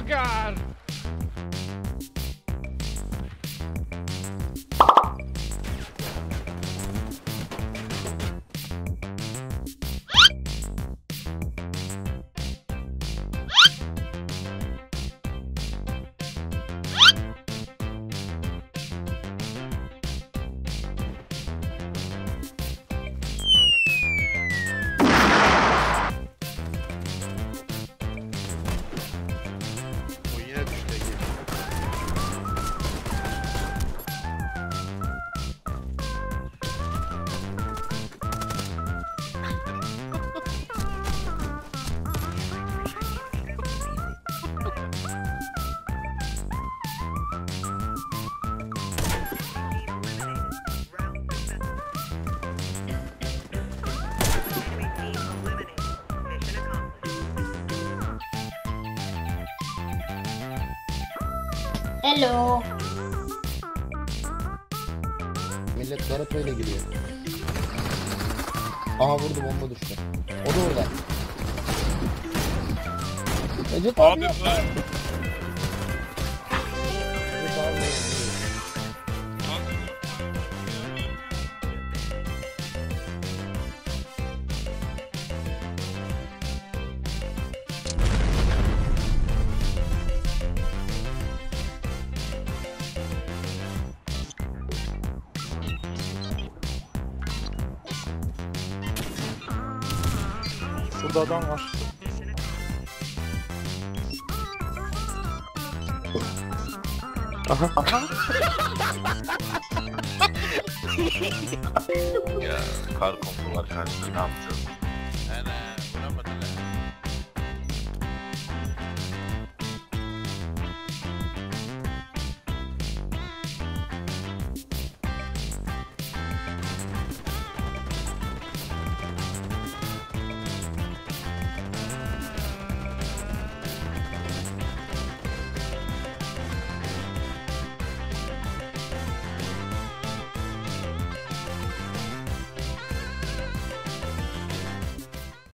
God! Hello. Millet Garato'yla giriyor. Aha vurdu, bomba düştü. O da orada. Recep abi yapma. Recep abi. Burada adam var. Aha. Ya kar kompu var karşıda, ne yapacağız?